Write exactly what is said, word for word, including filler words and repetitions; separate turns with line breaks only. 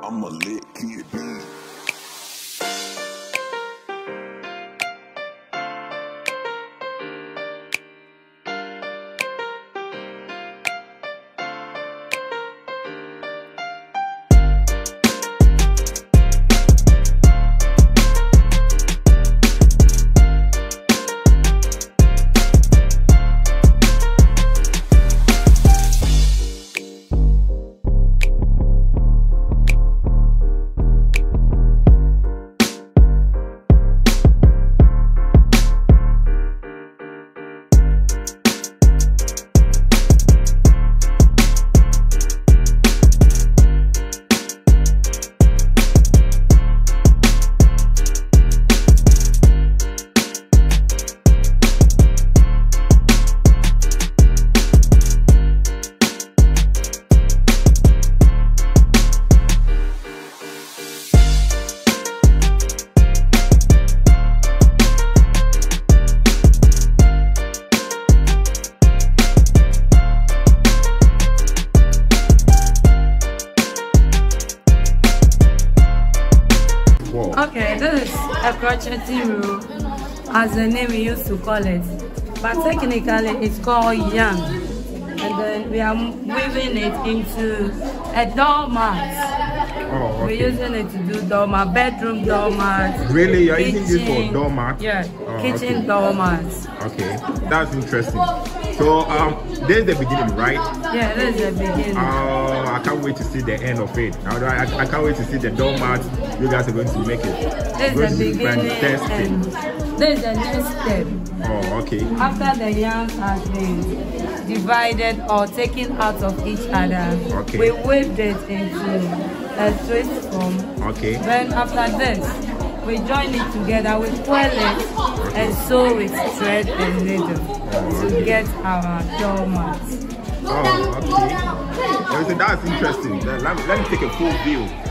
I'm a lit kid, dude.
Okay, this is a crocheting roll, as the name we used to call it, but technically it's called yarn, and then we are weaving it into a doormat.
Oh, okay.
We're using it to do doormat, bedroom doormat.
Really, you're using this for doormat?
Yeah,
oh,
kitchen
okay.
doormats.
Okay, that's interesting. So um, this is the beginning, right?
Yeah, this is the beginning.
Oh, I can't wait to see the end of it. I, I, I can't wait to see the doormat you guys are going to make it.
This is the beginning, and this is the next step.
Oh, okay.
After the yarn has been divided or taken out of each other,
okay,
we weave it into a twist form.
Okay.
Then after this, we join it together, we coil it and sew with thread and needle
oh,
to
okay.
get our doormat.
Oh, okay. So that's interesting. Let, let me take a full view.